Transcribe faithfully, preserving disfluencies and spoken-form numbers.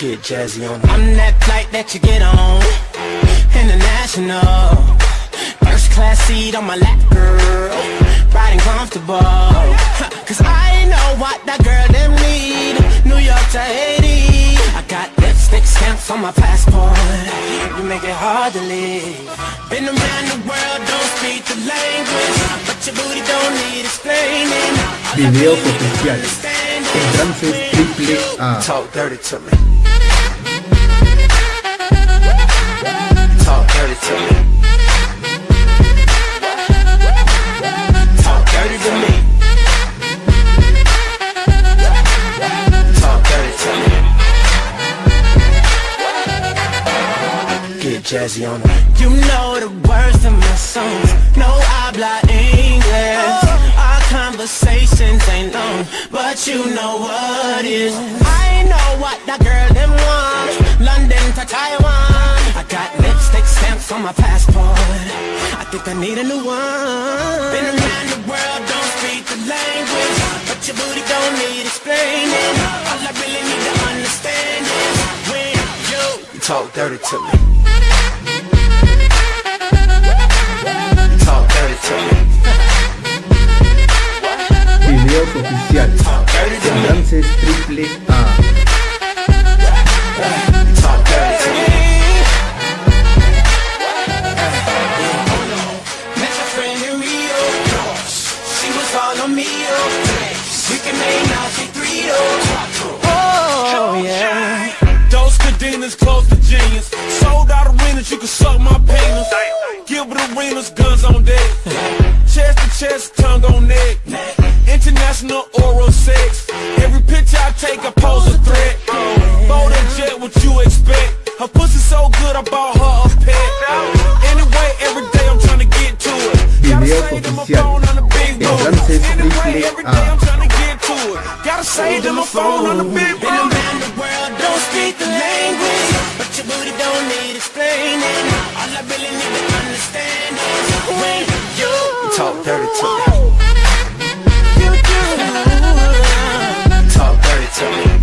Get jazzy on. I'm that flight that you get on, international. First class seat on my lap, girl, riding comfortable. Cause I know what that girl them need. New York to Haiti, I got lipstick stamps on my passport. You make it hard to leave. Been around the world, don't speak the language, but your booty don't need explaining. Videos oficiales. Entonces triple A. Talk dirty to me. Talk dirty to me. Talk dirty to me. Talk dirty to me. Get jazzy on it. You know the words of my songs. No habla English. Our conversations ain't long, but you know what is. I know what that girl them want. London to Taiwan. I got lipstick stamps on my passport. I think I need a new one. Been around the world, don't speak the language, but your booty don't need explaining. All I really need to understand is when you, you talk dirty to me. Talk dirty to me. Videos oficiales. Entonces triple A. Talk dirty to me. Met my friend in Rio. She was all on me. We can make now she three oh yeah. Those cadenas close to genius. Sold out arenas, you can suck my penis. Gilbert Arenas, guns on deck. Chest to chest, tongue on neck. International oral sex. Every picture I take, I pose a threat. Bold and jet, what you expect? Her pussy so good, I bought her a pet. Anyway, every day I'm trying to get to it. Gotta Videos say to my phone on the big board. Entonces Anyway, every triple day I'm A. trying to get to it. Gotta say to my phone on the big Been board. around the world, don't speak the language, but your booty don't need explaining. All I really need to understand is when you, you talk dirty to me. You do. Talk dirty to me.